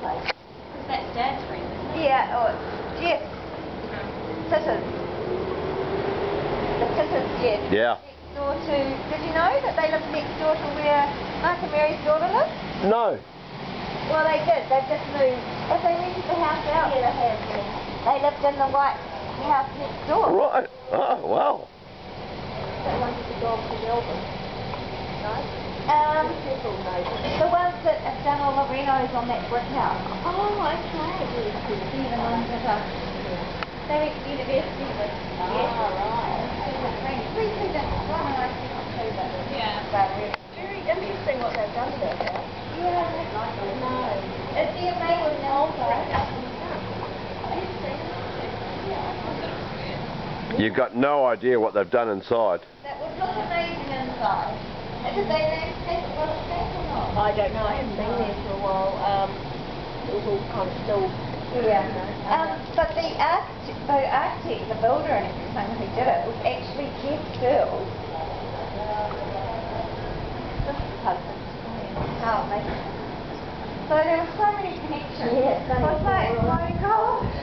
place. That's Dad's friend, isn't it? Yeah, oh, Jeff. Titters. The Titters, Jeff. Yeah. Next door to, did you know that they live next door to where Mark and Mary's daughter lives? No. Well, they did. They've just moved. But they rented the house out. Yeah, they have. They lived in the white house next door. Right. Oh, wow. They wanted to go to Melbourne. No? The ones that have done all the renos on that brick house. Oh, okay. See the ones that are... They went to university with... Right. Three students. One and I think two, but... Yeah. Very interesting what they've done there. Yeah. No. It's the amazing outside. You've got no idea what they've done inside. That would look amazing inside. Did they landscape it well back or not? I don't know. I haven't been there for a while. It was all kind of still. Yeah. But the architect, the builder and everything who did it was actually Jeff Searle. This is husband. Oh, amazing. So there were so many connections. Yeah, so I was like, oh my gosh.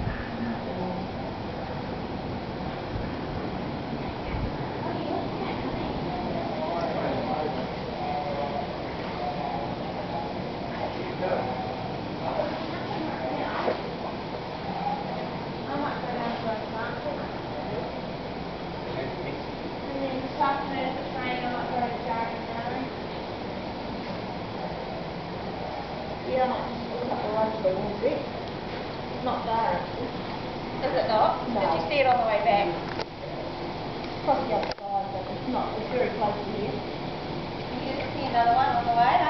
Yeah, I might just look at the lunch thing and drink. It's not far actually. Is it not? No. Did you see it on the way back? Across the other side, but it's not. It's very close to here. Did you see another one on the way?